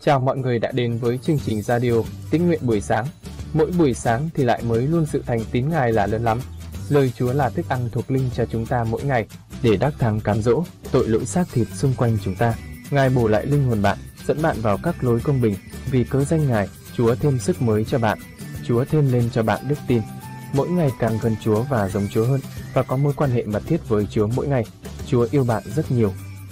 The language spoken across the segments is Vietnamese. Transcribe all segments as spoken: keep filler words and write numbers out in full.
Chào mọi người đã đến với chương trình radio Tĩnh Nguyện buổi sáng. Mỗi buổi sáng thì lại mới luôn sự thành tín Ngài là lớn lắm. Lời Chúa là thức ăn thuộc linh cho chúng ta mỗi ngày, để đắc thắng cám dỗ tội lỗi xác thịt xung quanh chúng ta. Ngài bổ lại linh hồn bạn, dẫn bạn vào các lối công bình. Vì cớ danh Ngài, Chúa thêm sức mới cho bạn. Chúa thêm lên cho bạn đức tin. Mỗi ngày càng gần Chúa và giống Chúa hơn, và có mối quan hệ mật thiết với Chúa mỗi ngày. Chúa yêu bạn rất nhiều.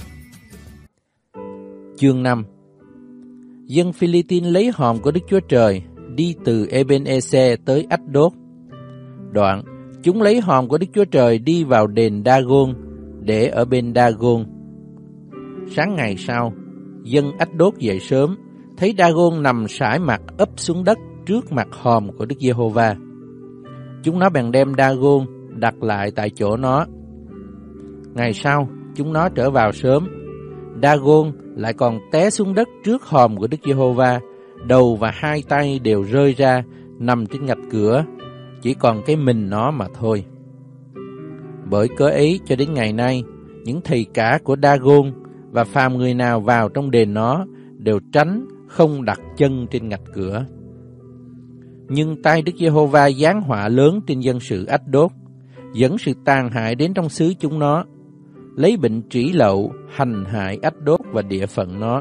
Chương năm. Dân Phi-li-tin lấy hòm của Đức Chúa Trời, đi từ Ê-bên-ê-xe tới Ách-đốt. Đoạn, chúng lấy hòm của Đức Chúa Trời đi vào đền Đa-gôn, để ở bên Đa-gôn. Sáng ngày sau, dân Ách-đốt dậy sớm, thấy Đa-gôn nằm sải mặt ấp xuống đất trước mặt hòm của Đức Giê-hô-va. Chúng nó bèn đem Đa-gôn đặt lại tại chỗ nó. Ngày sau, chúng nó trở vào sớm. Đa-gôn lại còn té xuống đất trước hòm của Đức Giê-hô-va, đầu và hai tay đều rơi ra, nằm trên ngạch cửa, chỉ còn cái mình nó mà thôi. Bởi cớ ấy cho đến ngày nay, những thầy cả của Đa-gôn và phàm người nào vào trong đền nó đều tránh không đặt chân trên ngạch cửa. Nhưng tay Đức Giê-hô-va giáng họa lớn trên dân sự Ách-đốt, dẫn sự tàn hại đến trong xứ chúng nó, lấy bệnh trĩ lậu hành hại Ách-đốt và địa phận nó.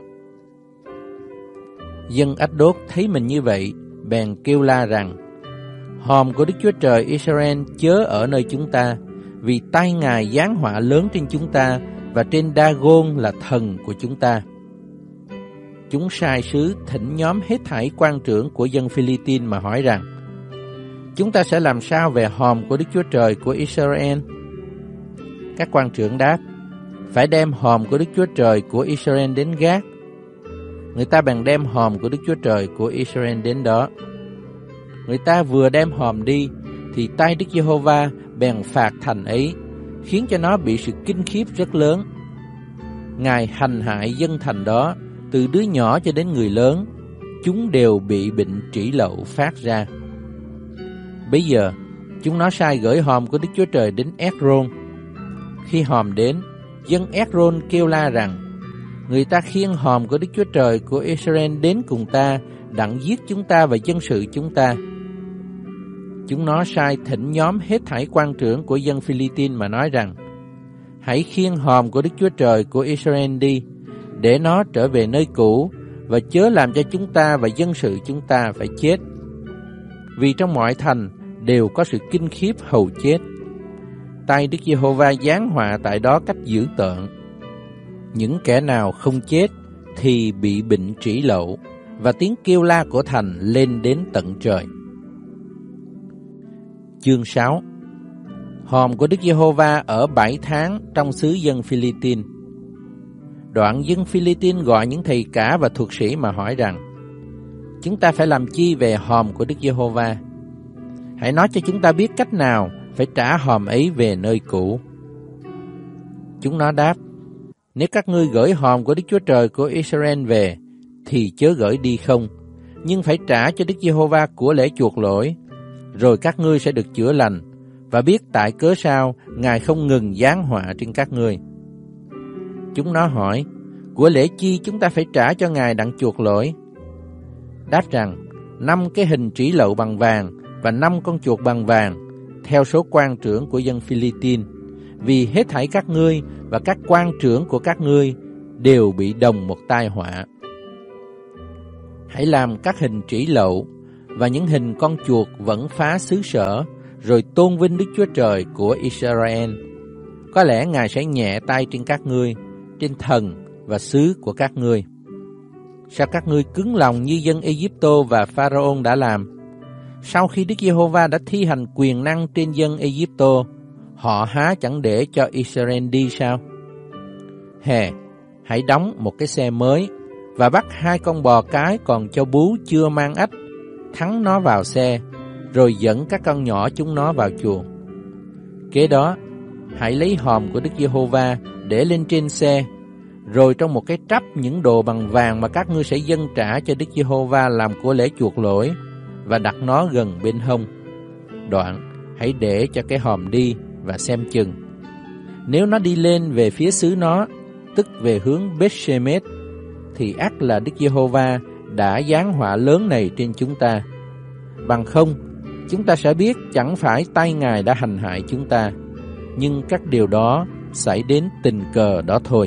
Dân Ách-đốt thấy mình như vậy, bèn kêu la rằng: hòm của Đức Chúa Trời Israel chớ ở nơi chúng ta, vì tay Ngài giáng họa lớn trên chúng ta và trên Đa-gôn là thần của chúng ta. Chúng sai sứ thỉnh nhóm hết thảy quan trưởng của dân Phi-li-tin mà hỏi rằng: chúng ta sẽ làm sao về hòm của Đức Chúa Trời của Israel? Các quan trưởng đáp: phải đem hòm của Đức Chúa Trời của Israel đến Gát. Người ta bèn đem hòm của Đức Chúa Trời của Israel đến đó. Người ta vừa đem hòm đi, thì tay Đức Giê-hô-va bèn phạt thành ấy, khiến cho nó bị sự kinh khiếp rất lớn. Ngài hành hại dân thành đó, từ đứa nhỏ cho đến người lớn, chúng đều bị bệnh trĩ lậu phát ra. Bây giờ, chúng nó sai gửi hòm của Đức Chúa Trời đến Ét-rôn. Khi hòm đến, dân Ét-rôn kêu la rằng: người ta khiêng hòm của Đức Chúa Trời của Israel đến cùng ta, đặng giết chúng ta và dân sự chúng ta. Chúng nó sai thỉnh nhóm hết thảy quan trưởng của dân Phi-li-tin mà nói rằng: hãy khiêng hòm của Đức Chúa Trời của Israel đi, để nó trở về nơi cũ, và chớ làm cho chúng ta và dân sự chúng ta phải chết. Vì trong mọi thành đều có sự kinh khiếp hầu chết. Tay Đức Giê-hô-va giáng họa tại đó cách dữ tợn. Những kẻ nào không chết thì bị bệnh trĩ lậu, và tiếng kêu la của thành lên đến tận trời. Chương sáu. Hòm của Đức Giê-hô-va ở bảy tháng trong xứ dân Phi-li-tin. Đoạn dân Phi-li-tin gọi những thầy cả và thuật sĩ mà hỏi rằng: chúng ta phải làm chi về hòm của Đức Giê-hô-va? Hãy nói cho chúng ta biết cách nào phải trả hòm ấy về nơi cũ. Chúng nó đáp: nếu các ngươi gửi hòm của Đức Chúa Trời của Israel về, thì chớ gửi đi không, nhưng phải trả cho Đức Giê-hô-va của lễ chuộc lỗi, rồi các ngươi sẽ được chữa lành, và biết tại cớ sao Ngài không ngừng giáng họa trên các ngươi. Chúng nó hỏi: của lễ chi chúng ta phải trả cho Ngài đặng chuộc lỗi? Đáp rằng: năm cái hình trĩ lậu bằng vàng và năm con chuột bằng vàng, theo số quan trưởng của dân Phi-li-tin, vì hết thảy các ngươi và các quan trưởng của các ngươi đều bị đồng một tai họa. Hãy làm các hình trĩ lậu và những hình con chuột vẫn phá xứ sở, rồi tôn vinh Đức Chúa Trời của Israel. Có lẽ Ngài sẽ nhẹ tay trên các ngươi, trên thần và xứ của các ngươi. Sao các ngươi cứng lòng như dân Ê-díp-tô và Pharaon đã làm? Sau khi Đức Giê-hô-va đã thi hành quyền năng trên dân Ê-díp-tô, họ há chẳng để cho Israel đi sao? Hè, hãy đóng một cái xe mới và bắt hai con bò cái còn cho bú chưa mang ách, thắng nó vào xe, rồi dẫn các con nhỏ chúng nó vào chuồng. Kế đó, hãy lấy hòm của Đức Giê-hô-va để lên trên xe, rồi trong một cái trắp những đồ bằng vàng mà các ngươi sẽ dâng trả cho Đức Giê-hô-va làm của lễ chuộc lỗi, và đặt nó gần bên hông. Đoạn, hãy để cho cái hòm đi và xem chừng. Nếu nó đi lên về phía xứ nó, tức về hướng Beth-shemesh, thì ắt là Đức Giê-hô-va đã giáng họa lớn này trên chúng ta. Bằng không, chúng ta sẽ biết chẳng phải tay Ngài đã hành hại chúng ta, nhưng các điều đó xảy đến tình cờ đó thôi.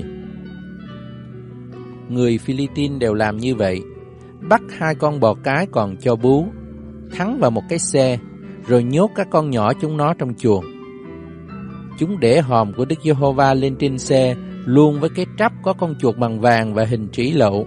Người Philippines đều làm như vậy, bắt hai con bò cái còn cho bú, thắng vào một cái xe, rồi nhốt các con nhỏ chúng nó trong chuồng. Chúng để hòm của Đức Giê-hô-va lên trên xe, luôn với cái trắp có con chuột bằng vàng và hình trĩ lậu.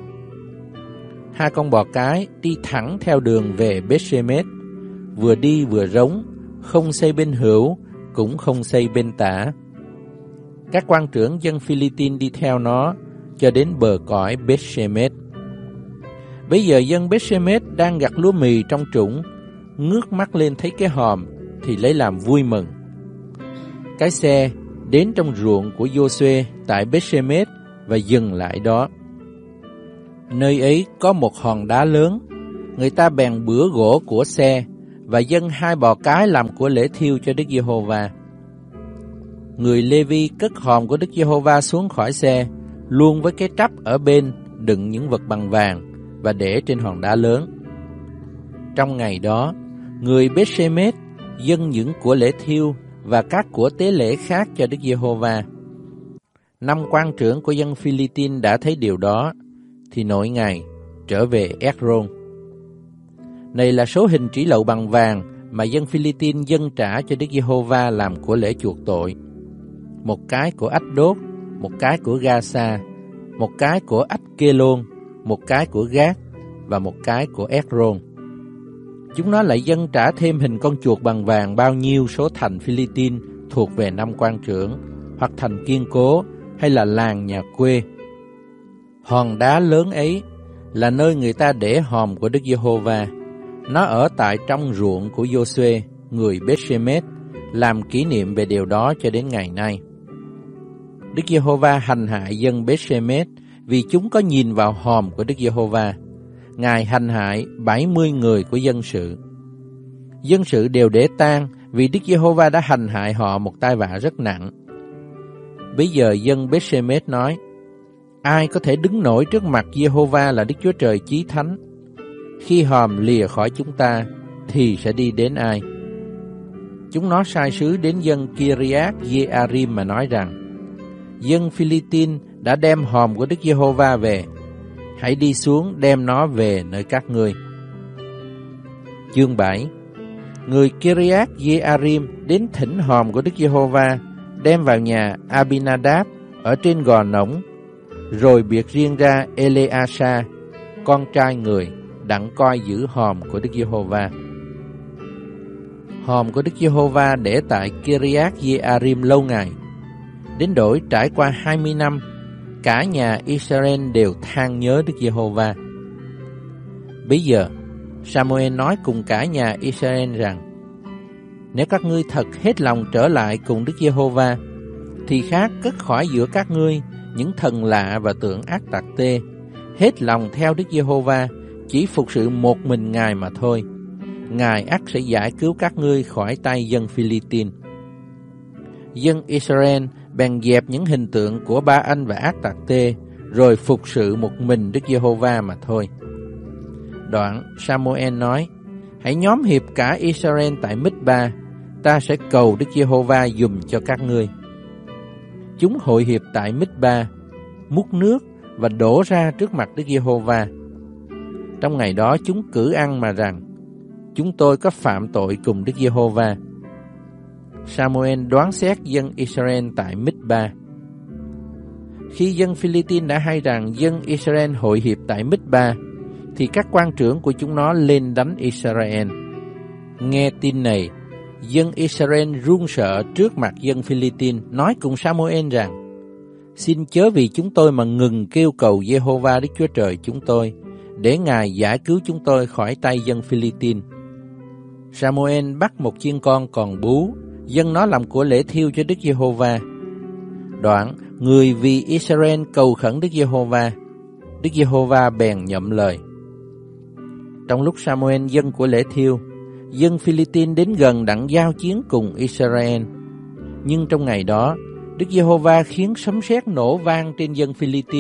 Hai con bò cái đi thẳng theo đường về Beth-shemesh, vừa đi vừa rống, không xây bên hữu, cũng không xây bên tả. Các quan trưởng dân Philippines đi theo nó, cho đến bờ cõi Beth-shemesh. Bây giờ dân Beth-shemesh đang gặt lúa mì trong trũng, ngước mắt lên thấy cái hòm, thì lấy làm vui mừng. Cái xe đến trong ruộng của Giô-suê tại Beth-shemesh và dừng lại đó. Nơi ấy có một hòn đá lớn, người ta bèn bữa gỗ của xe và dâng hai bò cái làm của lễ thiêu cho Đức Giê-hô-va. Người Lê-vi cất hòm của Đức Giê-hô-va xuống khỏi xe, luôn với cái trắp ở bên đựng những vật bằng vàng và để trên hòn đá lớn. Trong ngày đó, người Beth-shemesh dâng những của lễ thiêu và các của tế lễ khác cho Đức Giê-hô-va. Năm quan trưởng của dân Philippines đã thấy điều đó, thì nỗi ngày trở về Ếch-rôn. Này là số hình trĩ lậu bằng vàng mà dân Philippines dâng trả cho Đức Giê-hô-va làm của lễ chuộc tội. Một cái của Ách-đốt, một cái của Ga-sa, một cái của Ách-kê-lôn, một cái của Gát và một cái của Ếch-rôn. Chúng nó lại dâng trả thêm hình con chuột bằng vàng bao nhiêu số thành Philippines thuộc về năm quan trưởng, hoặc thành kiên cố, hay là làng nhà quê. Hòn đá lớn ấy là nơi người ta để hòm của Đức Giê-hô-va. Nó ở tại trong ruộng của Giô-suê, người Beth-shemesh, làm kỷ niệm về điều đó cho đến ngày nay. Đức Giê-hô-va hành hại dân Beth-shemesh vì chúng có nhìn vào hòm của Đức Giê-hô-va. Ngài hành hại bảy mươi người của dân sự. Dân sự đều để tang vì Đức Giê-hô-va đã hành hại họ một tai vạ rất nặng. Bây giờ dân Beth-shemesh nói: ai có thể đứng nổi trước mặt Giê-hô-va là Đức Chúa Trời chí thánh? Khi hòm lìa khỏi chúng ta, thì sẽ đi đến ai? Chúng nó sai sứ đến dân Kiriath Jearim mà nói rằng: dân Philippines đã đem hòm của Đức Giê-hô-va về, hãy đi xuống đem nó về nơi các ngươi. Chương bảy. Người Kiriath Jearim đến thỉnh hòm của Đức Giê-hô-va, đem vào nhà Abinadab ở trên gò nổng, rồi biệt riêng ra Eleasa, con trai người, đặng coi giữ hòm của Đức Giê-hô-va. Hòm của Đức Giê-hô-va để tại Kiriath Jearim lâu ngày, đến đổi trải qua hai mươi năm, cả nhà Israel đều than nhớ Đức Giê-hô-va. Bây giờ, Sa-mu-el nói cùng cả nhà Israel rằng: nếu các ngươi thật hết lòng trở lại cùng Đức Giê-hô-va, thì khác cất khỏi giữa các ngươi những thần lạ và tượng ác tặc tê, hết lòng theo Đức Giê-hô-va, chỉ phục sự một mình Ngài mà thôi. Ngài ắt sẽ giải cứu các ngươi khỏi tay dân Philippines. Dân Israel bèn dẹp những hình tượng của Ba Anh và ác tặc tê, rồi phục sự một mình Đức Giê-hô-va mà thôi. Đoạn Sa-mu-el nói: hãy nhóm hiệp cả Israel tại Mít-ba, ta sẽ cầu Đức Giê-hô-va dùm cho các ngươi. Chúng hội hiệp tại Mít-ba, múc nước và đổ ra trước mặt Đức Giê-hô-va. Trong ngày đó chúng cử ăn mà rằng: chúng tôi có phạm tội cùng Đức Giê-hô-va. Sa-mu-el đoán xét dân Israel tại Mít-ba. Khi dân Philippines đã hay rằng dân Israel hội hiệp tại Mít-ba, thì các quan trưởng của chúng nó lên đánh Israel. Nghe tin này, dân Israel run sợ trước mặt dân Philippines, nói cùng Sa-mu-el rằng: xin chớ vì chúng tôi mà ngừng kêu cầu Giê-hô-va Đức Chúa Trời chúng tôi, để Ngài giải cứu chúng tôi khỏi tay dân Philippines. Sa-mu-el bắt một chiên con còn bú, dâng nó làm của lễ thiêu cho Đức Giê-hô-va. Đoạn, người vì Israel cầu khẩn Đức Giê-hô-va. Đức Giê-hô-va bèn nhậm lời. Trong lúc Sa-mu-el dâng của lễ thiêu, dân Philippines đến gần đặng giao chiến cùng Israel. Nhưng trong ngày đó, Đức Giê-hô-va khiến sấm sét nổ vang trên dân Philippines,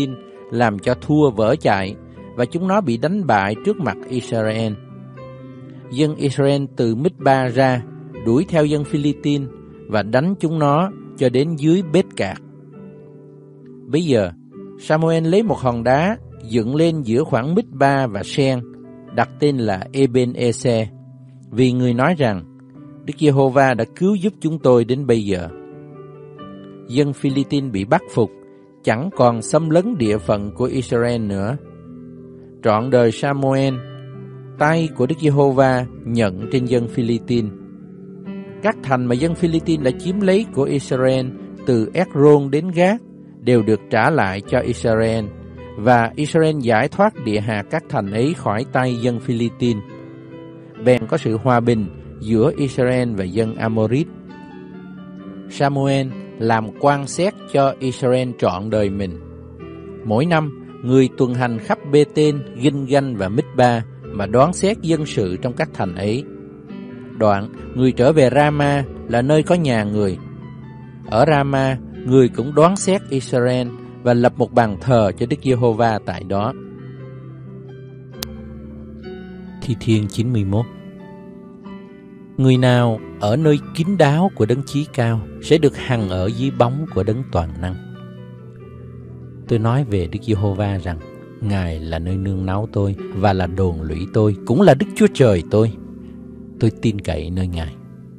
làm cho thua vỡ chạy, và chúng nó bị đánh bại trước mặt Israel. Dân Israel từ Mizpa ra, đuổi theo dân Philippines và đánh chúng nó cho đến dưới Bết Cạc. Bây giờ, Samuel lấy một hòn đá dựng lên giữa khoảng Mizpa và Sen, đặt tên là Eben-Ezer, vì người nói rằng Đức Giê-hô-va đã cứu giúp chúng tôi đến bây giờ. Dân Philippines bị bắt phục, chẳng còn xâm lấn địa phận của Israel nữa. Trọn đời Samuel, tay của Đức Giê-hô-va nhận trên dân Philippines. Các thành mà dân Philippines đã chiếm lấy của Israel từ Ekron đến Gát đều được trả lại cho Israel, và Israel giải thoát địa hạt các thành ấy khỏi tay dân Philippines. Bèn có sự hòa bình giữa Israel và dân Amorit. Samuel làm quan xét cho Israel trọn đời mình. Mỗi năm, người tuần hành khắp Bê-tên, Ginh-ganh và Mizpa mà đoán xét dân sự trong các thành ấy. Đoạn, người trở về Rama là nơi có nhà người. Ở Rama, người cũng đoán xét Israel và lập một bàn thờ cho Đức Giê-hô-va tại đó. Thi Thiên chín mươi mốt. Người nào ở nơi kín đáo của Đấng Chí Cao sẽ được hằng ở dưới bóng của Đấng Toàn Năng. Tôi nói về Đức Giê-hô-va rằng Ngài là nơi nương náu tôi và là đồn lũy tôi, cũng là Đức Chúa Trời tôi. Tôi tin cậy nơi Ngài.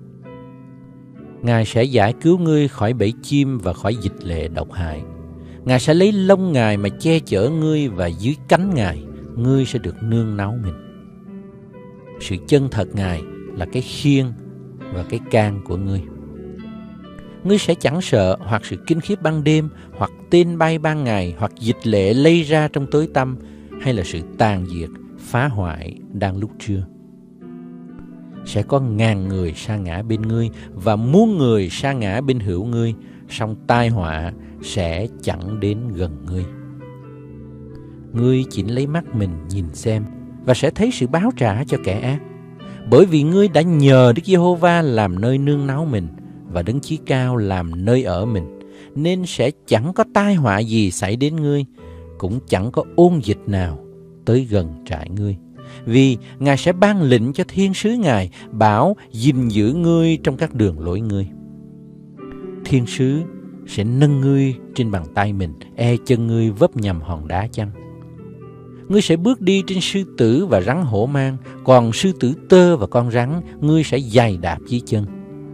Ngài sẽ giải cứu ngươi khỏi bẫy chim và khỏi dịch lệ độc hại. Ngài sẽ lấy lông Ngài mà che chở ngươi, và dưới cánh Ngài, ngươi sẽ được nương náu mình. Sự chân thật Ngài là cái khiên và cái can của ngươi. Ngươi sẽ chẳng sợ hoặc sự kinh khiếp ban đêm, hoặc tên bay ban ngày, hoặc dịch lệ lây ra trong tối tăm, hay là sự tàn diệt, phá hoại đang lúc trưa. Sẽ có ngàn người sa ngã bên ngươi và muôn người sa ngã bên hữu ngươi, song tai họa sẽ chẳng đến gần ngươi. Ngươi chỉ lấy mắt mình nhìn xem và sẽ thấy sự báo trả cho kẻ ác, bởi vì ngươi đã nhờ Đức Giê-hô-va làm nơi nương náu mình và Đấng Chí Cao làm nơi ở mình, nên sẽ chẳng có tai họa gì xảy đến ngươi, cũng chẳng có ôn dịch nào tới gần trại ngươi. Vì Ngài sẽ ban lệnh cho thiên sứ Ngài, bảo gìn giữ ngươi trong các đường lối ngươi. Thiên sứ sẽ nâng ngươi trên bàn tay mình, e chân ngươi vấp nhầm hòn đá chăng. Ngươi sẽ bước đi trên sư tử và rắn hổ mang, còn sư tử tơ và con rắn ngươi sẽ giày đạp dưới chân.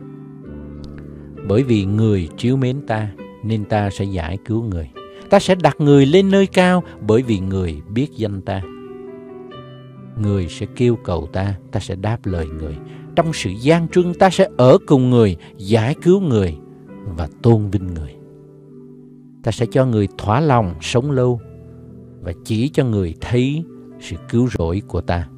Bởi vì người trìu mến ta, nên ta sẽ giải cứu người. Ta sẽ đặt người lên nơi cao, bởi vì người biết danh ta. Người sẽ kêu cầu ta, ta sẽ đáp lời người. Trong sự gian truân ta sẽ ở cùng người, giải cứu người và tôn vinh người. Ta sẽ cho người thỏa lòng sống lâu và chỉ cho người thấy sự cứu rỗi của ta.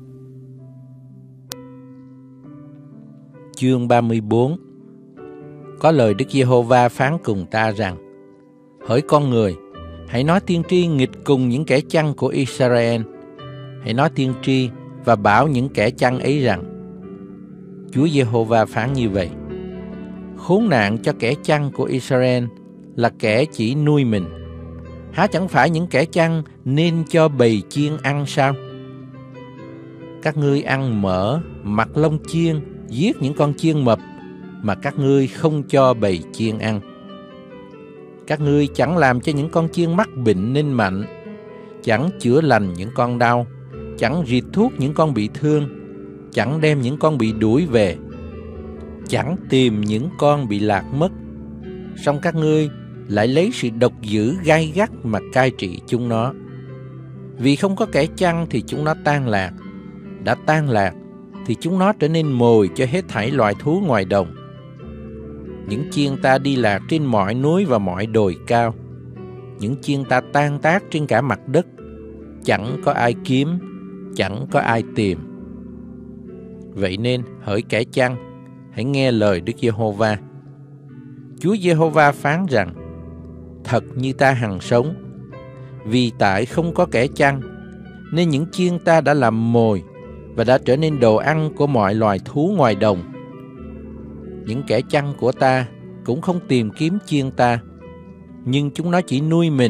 Chương ba mươi bốn. Có lời Đức Giê-hô-va phán cùng ta rằng: Hỡi con người, hãy nói tiên tri nghịch cùng những kẻ chăn của Israel. Hãy nói tiên tri và bảo những kẻ chăn ấy rằng: Chúa Giê-hô-va phán như vậy: Khốn nạn cho kẻ chăn của Israel là kẻ chỉ nuôi mình. Há chẳng phải những kẻ chăn nên cho bầy chiên ăn sao? Các ngươi ăn mỡ, mặc lông chiên, giết những con chiên mập, mà các ngươi không cho bầy chiên ăn. Các ngươi chẳng làm cho những con chiên mắc bệnh nên mạnh, chẳng chữa lành những con đau, chẳng rịt thuốc những con bị thương, chẳng đem những con bị đuổi về, chẳng tìm những con bị lạc mất. Song các ngươi lại lấy sự độc dữ gay gắt mà cai trị chúng nó. Vì không có kẻ chăn thì chúng nó tan lạc, đã tan lạc thì chúng nó trở nên mồi cho hết thảy loài thú ngoài đồng. Những chiên ta đi lạc trên mọi núi và mọi đồi cao. Những chiên ta tan tác trên cả mặt đất, chẳng có ai kiếm, chẳng có ai tìm. Vậy nên hỡi kẻ chăn, hãy nghe lời Đức Giê-hô-va. Chúa Giê-hô-va phán rằng: Thật như ta hằng sống, vì tại không có kẻ chăn, nên những chiên ta đã làm mồi và đã trở nên đồ ăn của mọi loài thú ngoài đồng. Những kẻ chăn của ta cũng không tìm kiếm chiên ta, nhưng chúng nó chỉ nuôi mình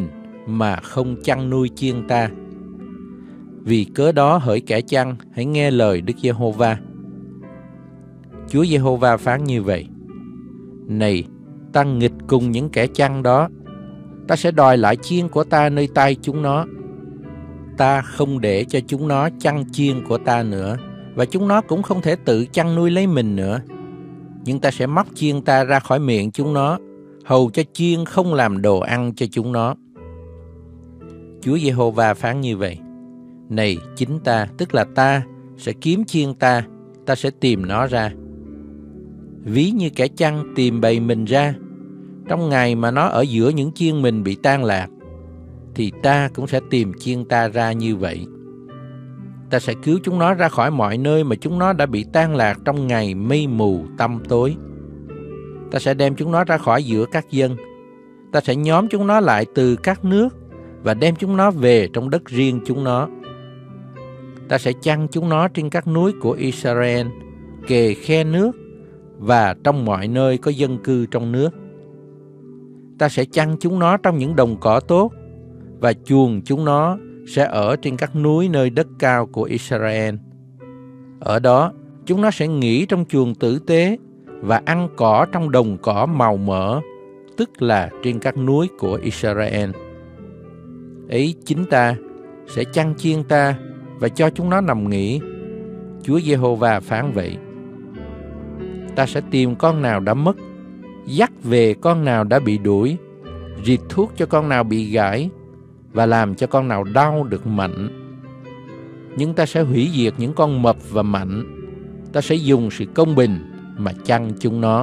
mà không chăn nuôi chiên ta. Vì cớ đó hỡi kẻ chăn, hãy nghe lời Đức Giê-hô-va. Chúa Giê-hô-va phán như vậy: Này, ta nghịch cùng những kẻ chăn đó, ta sẽ đòi lại chiên của ta nơi tay chúng nó. Ta không để cho chúng nó chăn chiên của ta nữa, và chúng nó cũng không thể tự chăn nuôi lấy mình nữa. Nhưng ta sẽ móc chiên ta ra khỏi miệng chúng nó, hầu cho chiên không làm đồ ăn cho chúng nó. Chúa Giê-hô-va phán như vậy: Này, chính ta, tức là ta, sẽ kiếm chiên ta, ta sẽ tìm nó ra. Ví như kẻ chăn tìm bầy mình ra, trong ngày mà nó ở giữa những chiên mình bị tan lạc, thì ta cũng sẽ tìm chiên ta ra như vậy. Ta sẽ cứu chúng nó ra khỏi mọi nơi mà chúng nó đã bị tan lạc trong ngày mây mù tăm tối. Ta sẽ đem chúng nó ra khỏi giữa các dân. Ta sẽ nhóm chúng nó lại từ các nước và đem chúng nó về trong đất riêng chúng nó. Ta sẽ chăn chúng nó trên các núi của Israel, kề khe nước và trong mọi nơi có dân cư trong nước. Ta sẽ chăn chúng nó trong những đồng cỏ tốt, và chuồng chúng nó sẽ ở trên các núi nơi đất cao của Israel. Ở đó, chúng nó sẽ nghỉ trong chuồng tử tế và ăn cỏ trong đồng cỏ màu mỡ, tức là trên các núi của Israel. Ấy chính ta sẽ chăn chiên ta và cho chúng nó nằm nghỉ. Chúa Giê-hô-va phán vậy. Ta sẽ tìm con nào đã mất, dắt về con nào đã bị đuổi, rịt thuốc cho con nào bị gãi, và làm cho con nào đau được mạnh. Nhưng ta sẽ hủy diệt những con mập và mạnh. Ta sẽ dùng sự công bình mà chăn chúng nó.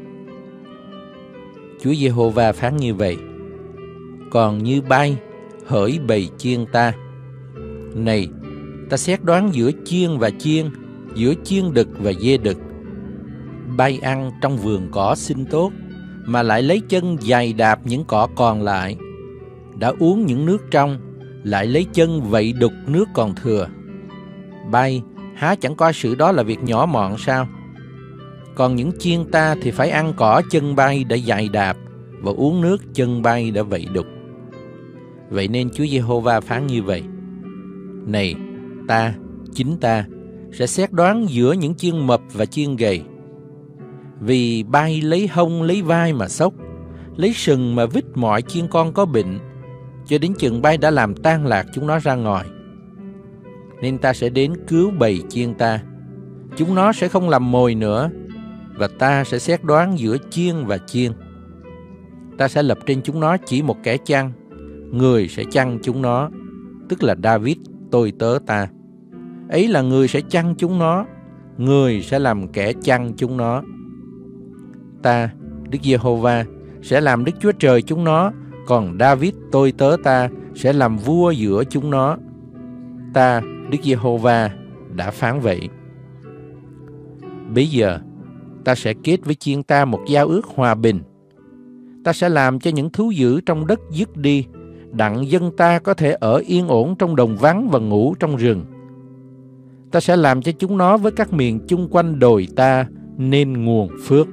Chúa Giê-hô-va phán như vậy. Còn như bay, hỡi bầy chiên ta. Này, ta xét đoán giữa chiên và chiên, giữa chiên đực và dê đực. Bay ăn trong vườn cỏ xinh tốt, mà lại lấy chân giày đạp những cỏ còn lại. Đã uống những nước trong, lại lấy chân vậy đục nước còn thừa. Bay, há chẳng coi sự đó là việc nhỏ mọn sao? Còn những chiên ta thì phải ăn cỏ chân bay đã giày đạp, và uống nước chân bay đã vậy đục. Vậy nên Chúa Giê-hô-va phán như vậy. Này, ta, chính ta, sẽ xét đoán giữa những chiên mập và chiên gầy. Vì bay lấy hông lấy vai mà xốc, lấy sừng mà vít mọi chiên con có bệnh, cho đến chừng bay đã làm tan lạc chúng nó ra ngoài. Nên ta sẽ đến cứu bầy chiên ta. Chúng nó sẽ không làm mồi nữa, và ta sẽ xét đoán giữa chiên và chiên. Ta sẽ lập trên chúng nó chỉ một kẻ chăn, người sẽ chăn chúng nó, tức là David, tôi tớ ta. Ấy là người sẽ chăn chúng nó, người sẽ làm kẻ chăn chúng nó. Ta, Đức Giê-hô-va, sẽ làm Đức Chúa Trời chúng nó, còn David, tôi tớ ta, sẽ làm vua giữa chúng nó. Ta, Đức Giê-hô-va, đã phán vậy. Bây giờ, ta sẽ kết với chiên ta một giao ước hòa bình. Ta sẽ làm cho những thú dữ trong đất dứt đi, đặng dân ta có thể ở yên ổn trong đồng vắng và ngủ trong rừng. Ta sẽ làm cho chúng nó với các miền chung quanh đồi ta nên nguồn phước.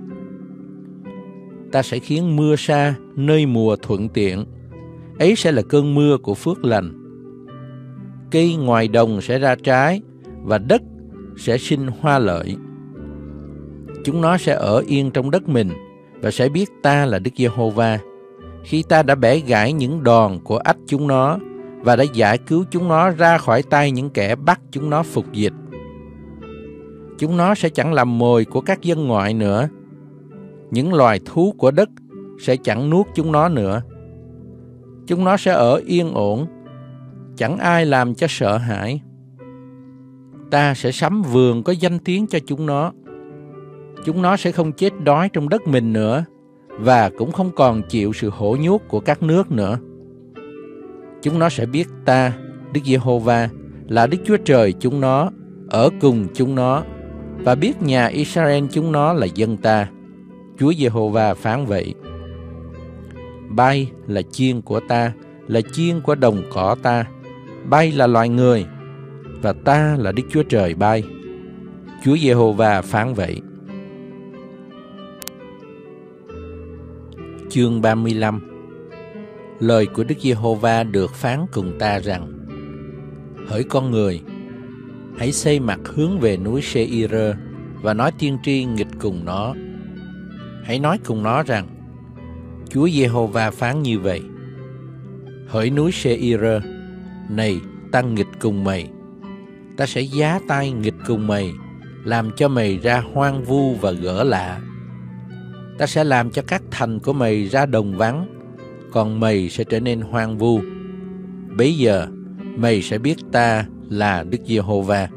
Ta sẽ khiến mưa sa nơi mùa thuận tiện, ấy sẽ là cơn mưa của phước lành. Cây ngoài đồng sẽ ra trái, và đất sẽ sinh hoa lợi. Chúng nó sẽ ở yên trong đất mình, và sẽ biết ta là Đức Giê-hô-va, khi ta đã bẻ gãy những đòn của ách chúng nó, và đã giải cứu chúng nó ra khỏi tay những kẻ bắt chúng nó phục dịch. Chúng nó sẽ chẳng làm mồi của các dân ngoại nữa. Những loài thú của đất sẽ chẳng nuốt chúng nó nữa. Chúng nó sẽ ở yên ổn, chẳng ai làm cho sợ hãi. Ta sẽ sắm vườn có danh tiếng cho chúng nó. Chúng nó sẽ không chết đói trong đất mình nữa, và cũng không còn chịu sự hổ nhút của các nước nữa. Chúng nó sẽ biết ta, Đức Giê-hô-va, là Đức Chúa Trời chúng nó, ở cùng chúng nó, và biết nhà Israel chúng nó là dân ta. Chúa Giê-hô-va phán vậy. Bay là chiên của ta, là chiên của đồng cỏ ta. Bay là loài người, và ta là Đức Chúa Trời bay. Chúa Giê-hô-va phán vậy. Chương ba mươi lăm. lời của Đức Giê-hô-va được phán cùng ta rằng: Hỡi con người, hãy xây mặt hướng về núi Sê-i-rơ và nói tiên tri nghịch cùng nó. Hãy nói cùng nó rằng: Chúa Giê-hô-va phán như vậy: Hỡi núi Sê-i-rơ, này ta nghịch cùng mày, ta sẽ giá tay nghịch cùng mày, làm cho mày ra hoang vu và gỡ lạ. Ta sẽ làm cho các thành của mày ra đồng vắng, còn mày sẽ trở nên hoang vu. Bấy giờ mày sẽ biết ta là Đức Giê-hô-va.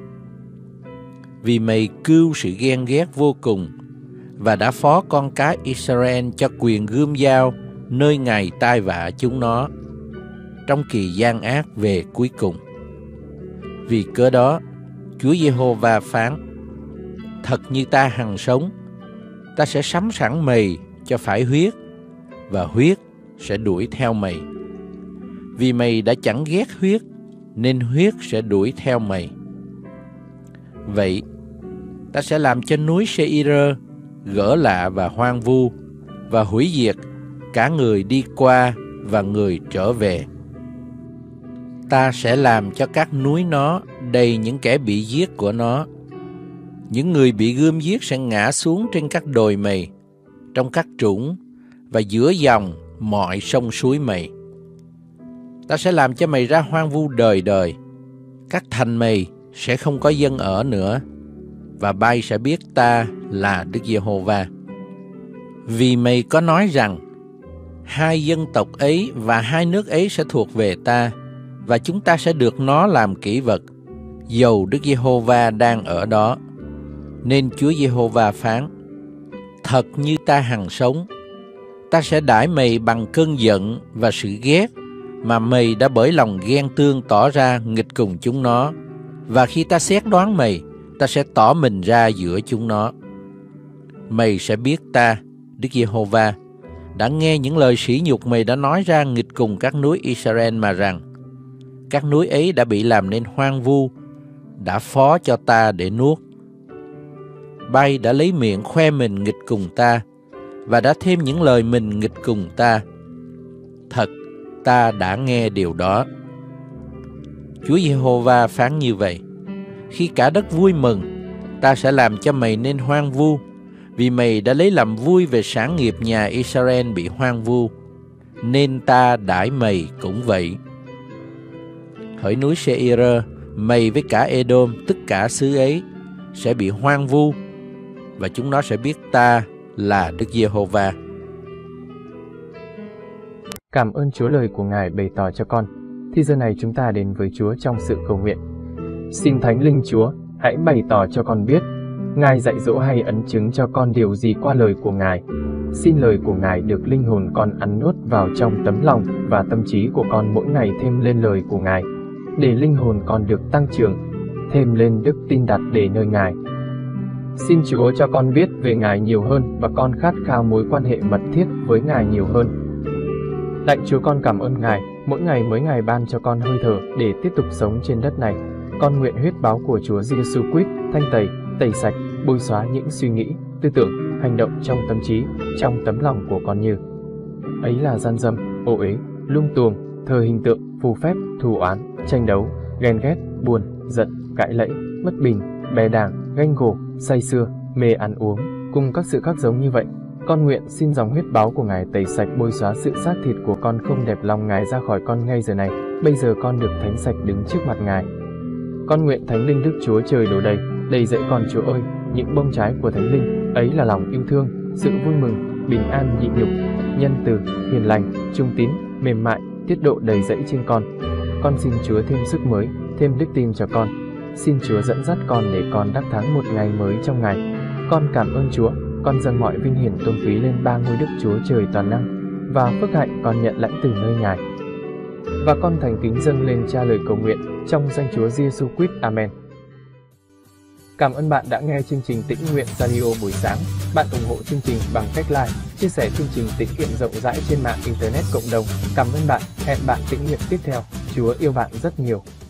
Vì mày cưu sự ghen ghét vô cùng và đã phó con cái Israel cho quyền gươm dao nơi ngày tai vạ chúng nó trong kỳ gian ác về cuối cùng. Vì cớ đó, Chúa Giê-hô-va phán: Thật như ta hằng sống, ta sẽ sắm sẵn mày cho phải huyết, và huyết sẽ đuổi theo mày. Vì mày đã chẳng ghét huyết, nên huyết sẽ đuổi theo mày. Vậy, ta sẽ làm cho núi Sê-i-rơ gỡ lạ và hoang vu, và hủy diệt cả người đi qua và người trở về. Ta sẽ làm cho các núi nó đầy những kẻ bị giết của nó. Những người bị gươm giết sẽ ngã xuống trên các đồi mày, trong các trũng và giữa dòng mọi sông suối mày. Ta sẽ làm cho mày ra hoang vu đời đời. Các thành mày sẽ không có dân ở nữa, và bay sẽ biết ta là Đức Giê-hô-va. Vì mày có nói rằng: Hai dân tộc ấy và hai nước ấy sẽ thuộc về ta, và chúng ta sẽ được nó làm kỷ vật, dầu Đức Giê-hô-va đang ở đó. Nên Chúa Giê-hô-va phán: Thật như ta hằng sống, ta sẽ đãi mày bằng cơn giận và sự ghét mà mày đã bởi lòng ghen tương tỏ ra nghịch cùng chúng nó. Và khi ta xét đoán mày, ta sẽ tỏ mình ra giữa chúng nó. Mày sẽ biết ta, Đức Giê-hô-va, đã nghe những lời sỉ nhục mày đã nói ra nghịch cùng các núi Israel mà rằng: Các núi ấy đã bị làm nên hoang vu, đã phó cho ta để nuốt. Bay đã lấy miệng khoe mình nghịch cùng ta, và đã thêm những lời mình nghịch cùng ta. Thật, ta đã nghe điều đó. Chúa Giê-hô-va phán như vậy: Khi cả đất vui mừng, ta sẽ làm cho mày nên hoang vu, vì mày đã lấy làm vui về sản nghiệp nhà Israel bị hoang vu, nên ta đãi mày cũng vậy. Hỡi núi Sê-i-rơ, mày với cả Ê-đôm, tất cả xứ ấy, sẽ bị hoang vu, và chúng nó sẽ biết ta là Đức Giê-hô-va. Cảm ơn Chúa lời của Ngài bày tỏ cho con. Thì giờ này chúng ta đến với Chúa trong sự cầu nguyện. Xin Thánh Linh Chúa, hãy bày tỏ cho con biết, Ngài dạy dỗ hay ấn chứng cho con điều gì qua lời của Ngài. Xin lời của Ngài được linh hồn con ăn nuốt vào trong tấm lòng và tâm trí của con mỗi ngày thêm lên lời của Ngài, để linh hồn con được tăng trưởng, thêm lên đức tin đặt để nơi Ngài. Xin Chúa cho con biết về Ngài nhiều hơn và con khát khao mối quan hệ mật thiết với Ngài nhiều hơn. Lạy Chúa, con cảm ơn Ngài, mỗi ngày mới Ngài ban cho con hơi thở để tiếp tục sống trên đất này. Con nguyện huyết báo của Chúa Giê-xu Christ thanh tẩy, tẩy sạch, bôi xóa những suy nghĩ, tư tưởng, hành động trong tâm trí, trong tấm lòng của con như ấy là gian dâm, ô uế, lung tuồng, thờ hình tượng, phù phép, thù oán, tranh đấu, ghen ghét, buồn, giận, cãi lẫy, bất bình, bè đảng, ganh gổ, say sưa, mê ăn uống, cùng các sự khác giống như vậy. Con nguyện xin dòng huyết báo của Ngài tẩy sạch, bôi xóa sự xác thịt của con không đẹp lòng Ngài ra khỏi con ngay giờ này. Bây giờ con được thánh sạch đứng trước mặt Ngài. Con nguyện Thánh Linh Đức Chúa Trời đổ đầy, đầy dẫy con Chúa ơi, những bông trái của Thánh Linh, ấy là lòng yêu thương, sự vui mừng, bình an nhịn nhục, nhân từ, hiền lành, trung tín, mềm mại, tiết độ đầy dẫy trên con. Con xin Chúa thêm sức mới, thêm đức tin cho con. Xin Chúa dẫn dắt con để con đắc thắng một ngày mới trong Ngài. Con cảm ơn Chúa, con dâng mọi vinh hiển tôn quý lên ba ngôi Đức Chúa Trời toàn năng, và phước hạnh con nhận lãnh từ nơi Ngài. Và con thành kính dâng lên Cha lời cầu nguyện trong danh Chúa Giê-xu Christ. Amen. Cảm ơn bạn đã nghe chương trình Tĩnh Nguyện Radio buổi sáng. Bạn ủng hộ chương trình bằng cách like, chia sẻ chương trình tĩnh nguyện rộng rãi trên mạng Internet cộng đồng. Cảm ơn bạn. Hẹn bạn tĩnh nguyện tiếp theo. Chúa yêu bạn rất nhiều.